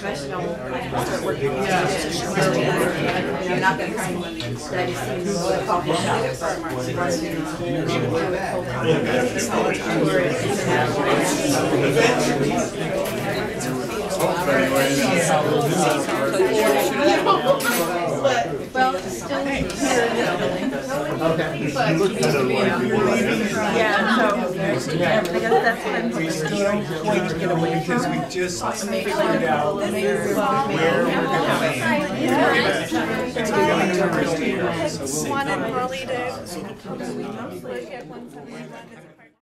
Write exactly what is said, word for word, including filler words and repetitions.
professional, I start working on it. I'm not going to try and study things in a coffee shop. Well, it's still here. Okay. But you used to be in yeah, so I guess that's when we still want to get away from because we just figured out where we're wanted Molly to look at one seventy-one as a part.